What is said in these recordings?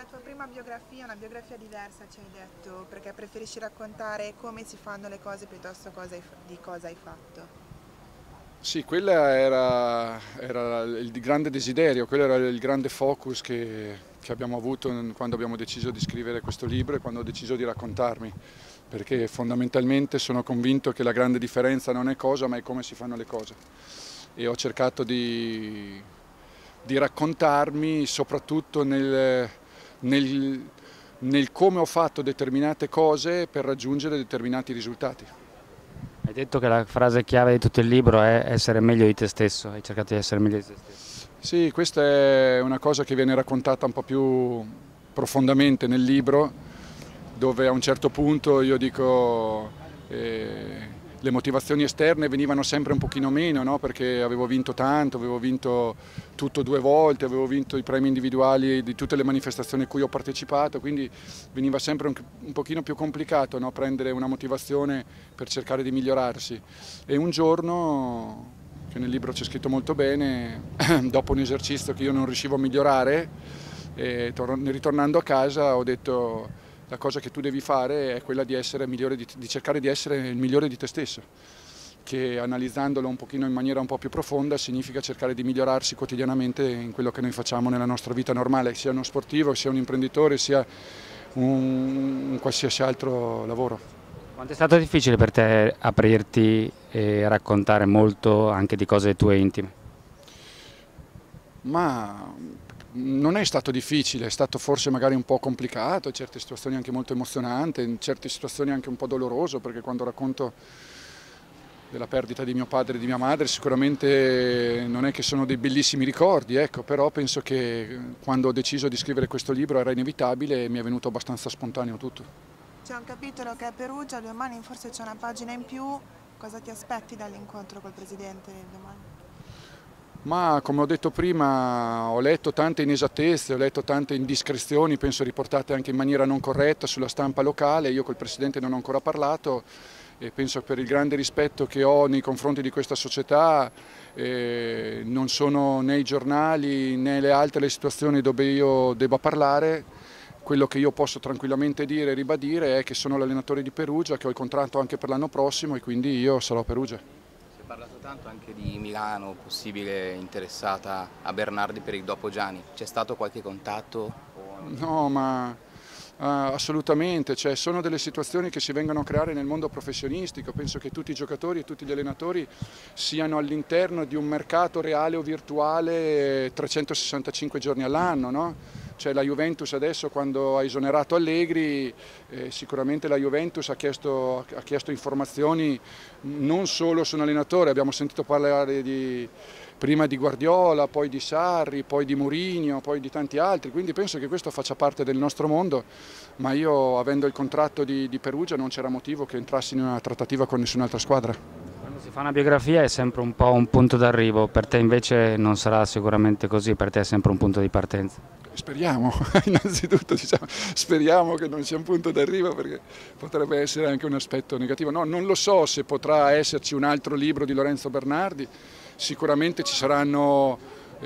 tua prima biografia, una biografia diversa ci hai detto, perché preferisci raccontare come si fanno le cose piuttosto di cosa hai fatto. Sì, quella era il grande desiderio, quello era il grande focus che abbiamo avuto quando abbiamo deciso di scrivere questo libro e quando ho deciso di raccontarmi, perché fondamentalmente sono convinto che la grande differenza non è cosa, ma è come si fanno le cose. E ho cercato di raccontarmi soprattutto nel nel come ho fatto determinate cose per raggiungere determinati risultati. Hai detto che la frase chiave di tutto il libro è essere meglio di te stesso, hai cercato di essere meglio di te stesso. Sì, questa è una cosa che viene raccontata un po' più profondamente nel libro, dove a un certo punto io dico le motivazioni esterne venivano sempre un pochino meno, no? Perché avevo vinto tanto, avevo vinto tutto 2 volte, avevo vinto i premi individuali di tutte le manifestazioni a cui ho partecipato, quindi veniva sempre un pochino più complicato, no? Prendere una motivazione per cercare di migliorarsi. E un giorno, che nel libro c'è scritto molto bene, dopo un esercizio che io non riuscivo a migliorare, ritornando a casa ho detto la cosa che tu devi fare è quella di essere di cercare di essere il migliore di te stesso, che analizzandolo un pochino in maniera un po' più profonda significa cercare di migliorarsi quotidianamente in quello che noi facciamo nella nostra vita normale, sia uno sportivo, sia un imprenditore, sia un qualsiasi altro lavoro. Quanto è stato difficile per te aprirti e raccontare molto anche di cose tue intime? Ma non è stato difficile, è stato forse magari un po' complicato, in certe situazioni anche molto emozionante, in certe situazioni anche un po' doloroso, perché quando racconto della perdita di mio padre e di mia madre sicuramente non è che sono dei bellissimi ricordi, ecco, però penso che quando ho deciso di scrivere questo libro era inevitabile e mi è venuto abbastanza spontaneo tutto. C'è un capitolo che è Perugia, domani forse c'è una pagina in più, cosa ti aspetti dall'incontro col presidente domani? Ma come ho detto prima, ho letto tante inesattezze, ho letto tante indiscrezioni, penso riportate anche in maniera non corretta sulla stampa locale. Io col Presidente non ho ancora parlato e penso per il grande rispetto che ho nei confronti di questa società, non sono né i giornali né le altre situazioni dove io debba parlare. Quello che io posso tranquillamente dire e ribadire è che sono l'allenatore di Perugia, che ho il contratto anche per l'anno prossimo e quindi io sarò a Perugia. Si è parlato tanto anche di Milano, possibile interessata a Bernardi per il dopo Gianni. C'è stato qualche contatto? No, ma assolutamente, cioè, sono delle situazioni che si vengono a creare nel mondo professionistico. Penso che tutti i giocatori e tutti gli allenatori siano all'interno di un mercato reale o virtuale 365 giorni all'anno, no? Cioè, la Juventus adesso quando ha esonerato Allegri, sicuramente la Juventus ha chiesto informazioni non solo su un allenatore, abbiamo sentito parlare prima di Guardiola, poi di Sarri, poi di Mourinho, poi di tanti altri, quindi penso che questo faccia parte del nostro mondo, ma io avendo il contratto di Perugia non c'era motivo che entrassi in una trattativa con nessun'altra squadra. Quando si fa una biografia è sempre un po' un punto d'arrivo, per te invece non sarà sicuramente così, per te è sempre un punto di partenza. Speriamo, innanzitutto diciamo, speriamo che non sia un punto d'arrivo perché potrebbe essere anche un aspetto negativo. No, non lo so se potrà esserci un altro libro di Lorenzo Bernardi, sicuramente ci saranno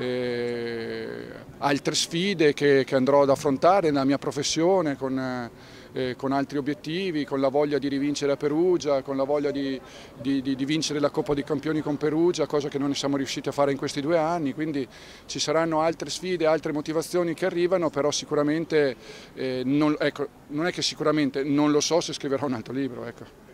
altre sfide che andrò ad affrontare nella mia professione con altri obiettivi, con la voglia di rivincere a Perugia, con la voglia di vincere la Coppa dei Campioni con Perugia, cosa che non siamo riusciti a fare in questi 2 anni, quindi ci saranno altre sfide, altre motivazioni che arrivano, però sicuramente, ecco, non è che sicuramente, non lo so se scriverò un altro libro. Ecco.